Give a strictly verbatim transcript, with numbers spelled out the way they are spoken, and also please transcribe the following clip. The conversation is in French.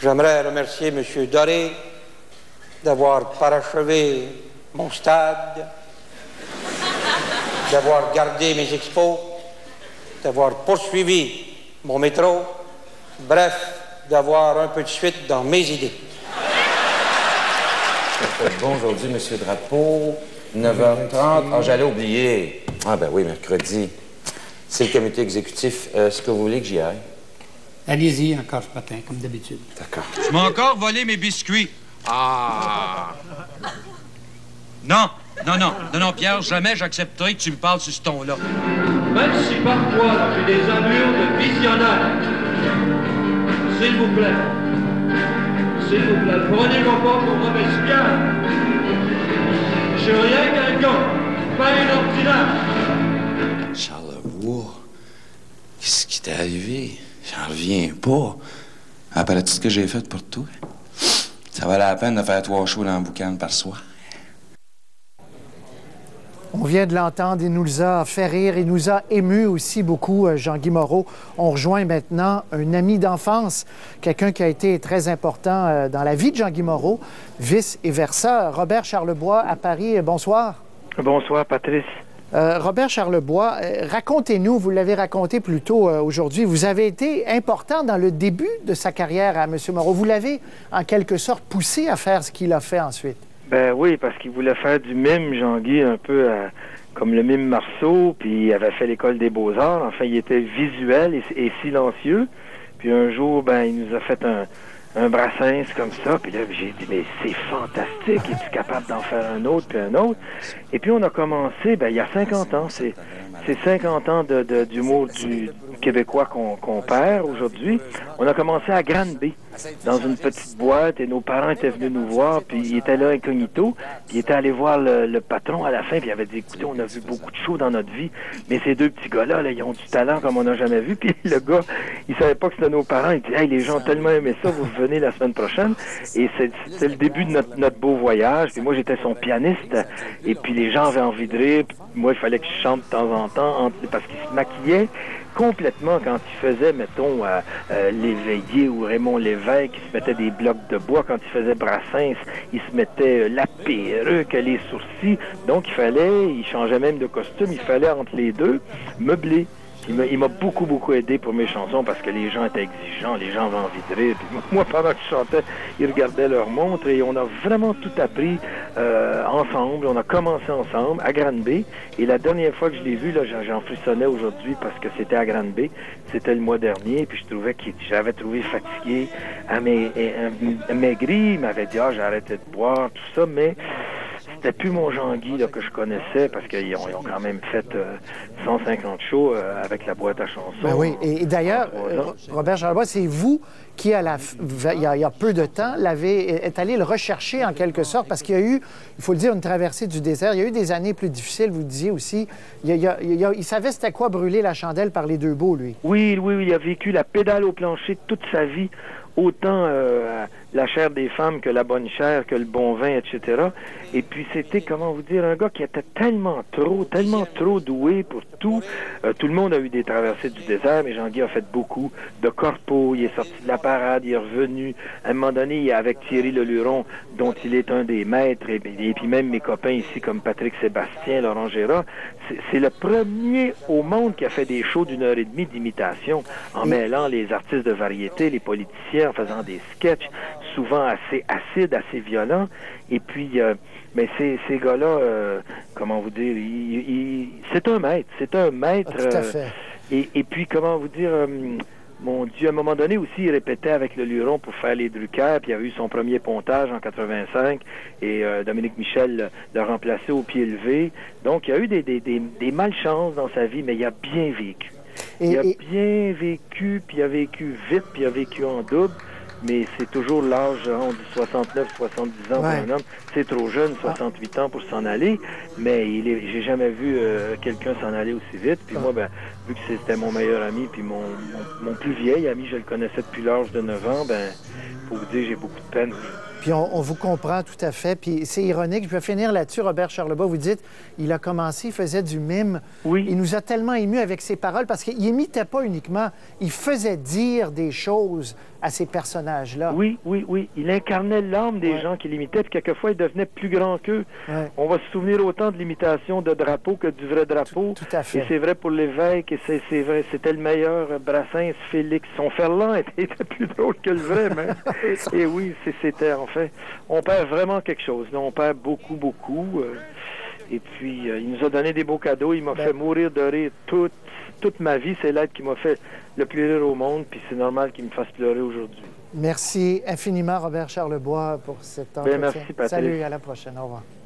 J'aimerais remercier M. Doré d'avoir parachevé mon stade, d'avoir gardé mes expos, d'avoir poursuivi mon métro, bref, d'avoir un peu de suite dans mes idées. Ça fait bon aujourd'hui, M. Drapeau. neuf heures trente. Ah, j'allais oublier. Ah, ben oui, mercredi. C'est le comité exécutif. Euh, Est-ce que vous voulez que j'y aille? Allez-y encore ce matin, comme d'habitude. D'accord. Tu m'as encore volé mes biscuits. Ah! Non, non, non, non, non, Pierre, jamais j'accepterai que tu me parles sur ce ton-là. Même si parfois j'ai des allures de visionnaire, s'il vous plaît, s'il vous plaît, prenez-moi pas pour Robespierre. Je suis rien qu'un gars, pas un ordinaire. Charlevoix, qu'est-ce qui t'est arrivé? J'en reviens pas. Après tout ce que j'ai fait pour toi, ça valait la peine de faire trois shows dans le boucan par soir. On vient de l'entendre, il nous a fait rire, il nous a ému aussi beaucoup, Jean-Guy Moreau. On rejoint maintenant un ami d'enfance, quelqu'un qui a été très important dans la vie de Jean-Guy Moreau, vice et versa. Robert Charlebois à Paris, bonsoir. Bonsoir, Patrice. Euh, Robert Charlebois, euh, racontez-nous, vous l'avez raconté plus tôt euh, aujourd'hui, vous avez été important dans le début de sa carrière à M. Moreau. Vous l'avez en quelque sorte poussé à faire ce qu'il a fait ensuite. Ben oui, parce qu'il voulait faire du mime, Jean-Guy, un peu euh, comme le mime Marceau, puis il avait fait l'école des beaux-arts. Enfin, il était visuel et, et silencieux. Puis un jour, ben, il nous a fait un, un Brassens comme ça. Puis là, j'ai dit, mais c'est fantastique, es-tu capable d'en faire un autre, puis un autre? Et puis on a commencé, ben, il y a cinquante ans, c'est... C'est cinquante ans de, de, d'humour du québécois qu'on qu'on perd aujourd'hui. On a commencé à Granby, dans une petite boîte, et nos parents étaient venus nous voir, puis ils étaient là incognito, puis ils étaient allés voir le, le patron à la fin, puis il avait dit, écoutez, on a vu beaucoup de shows dans notre vie, mais ces deux petits gars-là, là, ils ont du talent comme on n'a jamais vu. Puis le gars, il savait pas que c'était nos parents, il dit, hey, les gens ont tellement aimé ça, vous venez la semaine prochaine. Et c'était le début de notre, notre beau voyage, puis moi j'étais son pianiste, et puis les gens avaient envie de rire, puis moi il fallait que je chante de temps en temps, parce qu'il se maquillait complètement quand il faisait, mettons, euh, euh, l'Éveillé ou Raymond Lévesque, il se mettait des blocs de bois. Quand il faisait Brassens, il se mettait euh, la perruque, les sourcils. Donc, il fallait, il changeait même de costume, il fallait, entre les deux, meubler. Il m'a beaucoup, beaucoup aidé pour mes chansons parce que les gens étaient exigeants, les gens avaient envie de rire. Puis moi, pendant que je chantais, ils regardaient leur montre et on a vraiment tout appris euh, ensemble. On a commencé ensemble à Granby. Et la dernière fois que je l'ai vu, là, j'en frissonnais aujourd'hui parce que c'était à Granby. C'était le mois dernier. Puis je trouvais qu'il j'avais trouvé fatigué, amaigri. Il m'avait dit, ah, j'ai arrêté de boire, tout ça, mais... C'était plus mon Jean-Guy là, que je connaissais parce qu'ils ont, ils ont quand même fait euh, cent cinquante shows euh, avec la boîte à chansons. Ben oui, et, et d'ailleurs, euh, Robert Charlebois, c'est vous qui, à la, il, y a, il y a peu de temps, l'avez, est allé le rechercher en quelque sorte parce qu'il y a eu, il faut le dire, une traversée du désert. Il y a eu des années plus difficiles, vous le disiez aussi. Il, y a, il, y a, il savait c'était quoi brûler la chandelle par les deux bouts, lui. Oui, oui, oui, il a vécu la pédale au plancher toute sa vie. Autant euh, la chair des femmes que la bonne chair, que le bon vin, et cetera. Et puis c'était, comment vous dire, un gars qui était tellement trop, tellement trop doué pour tout. Euh, tout le monde a eu des traversées du désert, mais Jean-Guy a fait beaucoup de corpo. Il est sorti de la parade, il est revenu. À un moment donné, il est avec Thierry Leluron, dont il est un des maîtres, et, et puis même mes copains ici, comme Patrick Sébastien, Laurent Gérard. C'est le premier au monde qui a fait des shows d'une heure et demie d'imitation, en mêlant les artistes de variété, les politiciens, en faisant des sketchs, souvent assez acides, assez violents. Et puis, euh, mais ces, ces gars-là, euh, comment vous dire, ils, ils, c'est un maître, c'est un maître. Ah, tout à fait. Euh, et, et puis, comment vous dire, euh, mon Dieu, à un moment donné aussi, il répétait avec le Luron pour faire les Drucker, puis il a eu son premier pontage en quatre-vingt-cinq, et euh, Dominique Michel l'a remplacé au pied levé. Donc, il y a eu des, des, des, des malchances dans sa vie, mais il a bien vécu. Et, il a et... bien vécu, puis il a vécu vite, puis il a vécu en double. Mais c'est toujours l'âge, on dit soixante-neuf, soixante-dix ans ouais. pour un homme. C'est trop jeune, soixante-huit ans pour s'en aller. Mais il est, j'ai jamais vu euh, quelqu'un s'en aller aussi vite. Puis ah. moi, ben, vu que c'était mon meilleur ami, puis mon, mon, mon plus vieil ami, je le connaissais depuis l'âge de neuf ans, ben, pour vous dire, j'ai beaucoup de peine. Puis on, on vous comprend tout à fait. Puis c'est ironique. Je vais finir là-dessus, Robert Charlebois. Vous dites, il a commencé, il faisait du mime. Oui. Il nous a tellement émus avec ses paroles parce qu'il n'imitait pas uniquement, il faisait dire des choses à ces personnages-là. Oui, oui, oui. Il incarnait l'âme des Ouais. gens qui l'imitaient, puis quelquefois, il devenait plus grand qu'eux. Ouais. On va se souvenir autant de l'imitation de Drapeau que du vrai Drapeau. Tout, tout à fait. Et c'est vrai pour l'évêque, et c'est c'est vrai, c'était le meilleur euh, Brassens, Félix. Son Ferland était, était plus drôle que le vrai, mais... et oui, c'est- c'était, en fait, on perd vraiment quelque chose. Là, on perd beaucoup, beaucoup. euh, et puis, euh, il nous a donné des beaux cadeaux. Il m'a Ben- fait mourir de rire toute, toute ma vie. C'est l'être qui m'a fait le plus rire au monde, puis c'est normal qu'il me fasse pleurer aujourd'hui. Merci infiniment, Robert Charlebois, pour cet entretien. merci, Patrick. Salut, à la prochaine. Au revoir.